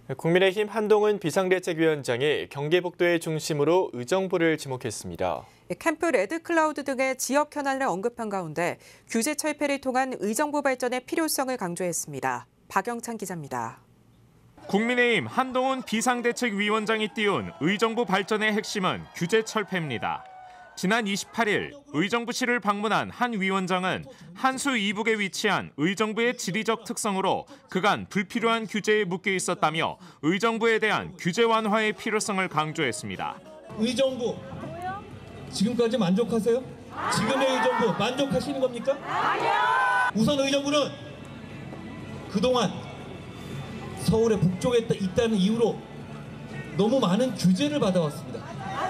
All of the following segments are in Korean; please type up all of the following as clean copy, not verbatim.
국민의힘 한동훈 비상대책위원장이 경기북도의 중심으로 의정부를 지목했습니다. 캠프 레드클라우드 등의 지역 현안을 언급한 가운데 규제 철폐를 통한 의정부 발전의 필요성을 강조했습니다. 박영찬 기자입니다. 국민의힘 한동훈 비상대책위원장이 띄운 의정부 발전의 핵심은 규제 철폐입니다. 지난 28일 의정부시를 방문한 한 위원장은 한수 이북에 위치한 의정부의 지리적 특성으로 그간 불필요한 규제에 묶여 있었다며 의정부에 대한 규제 완화의 필요성을 강조했습니다. 의정부 지금까지 만족하세요? 지금의 의정부 만족하시는 겁니까? 아니요. 우선 의정부는 그동안 서울의 북쪽에 있다는 이유로 너무 많은 규제를 받아왔습니다.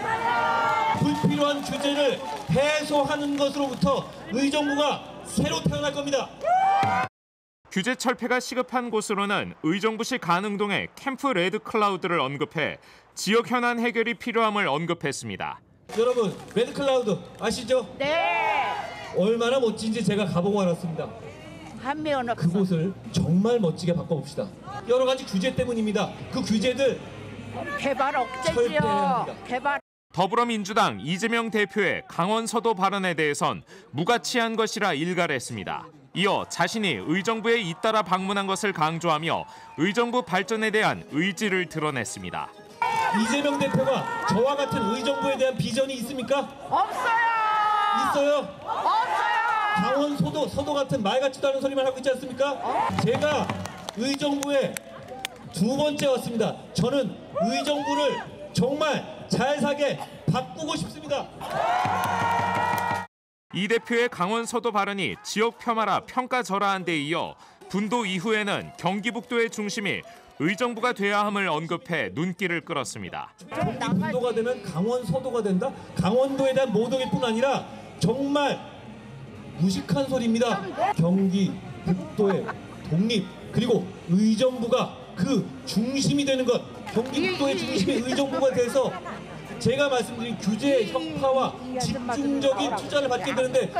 불필요한 규제를 해소하는 것으로부터 의정부가 새로 태어날 겁니다. 규제 철폐가 시급한 곳으로는 의정부시 간흥동의 캠프 레드클라우드를 언급해 지역 현안 해결이 필요함을 언급했습니다. 여러분, 레드클라우드 아시죠? 네. 얼마나 멋진지 제가 가보고 알았습니다. 한미연 없어. 그곳을 정말 멋지게 바꿔봅시다. 여러 가지 규제 때문입니다. 그 규제들 개발 억제지요. 철폐해야 합니다. 개발. 더불어민주당 이재명 대표의 강원 서도 발언에 대해선 무가치한 것이라 일갈했습니다. 이어 자신이 의정부에 잇따라 방문한 것을 강조하며 의정부 발전에 대한 의지를 드러냈습니다. 이재명 대표가 저와 같은 의정부에 대한 비전이 있습니까? 없어요. 있어요? 없어요. 강원 서도 같은 말 같지도 않은 소리만 하고 있지 않습니까? 제가 의정부에 두 번째 왔습니다. 저는 의정부를 정말 잘 사게 바꾸고 싶습니다. 이 대표의 강원 서도 발언이 지역 폄하라 평가절하한 데 이어 분도 이후에는 경기북도의 중심이 의정부가 돼야 함을 언급해 눈길을 끌었습니다. 경기 분도가 되면 강원 서도가 된다? 강원도에 대한 모독일 뿐 아니라 정말 무식한 소리입니다. 경기 북도의 독립 그리고 의정부가 그 중심이 되는 것. 경기 북도의 중심이 의정부가 돼서 제가 말씀드린 규제 혁파와 집중적인 투자를 받게 되는데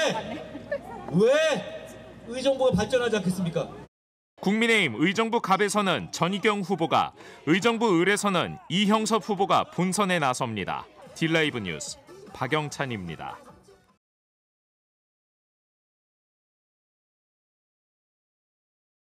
왜 의정부가 발전하지 않겠습니까? 국민의힘 의정부 갑에서는 전희경 후보가, 의정부 을에서는 이형섭 후보가 본선에 나섭니다. 딜라이브 뉴스 박영찬입니다.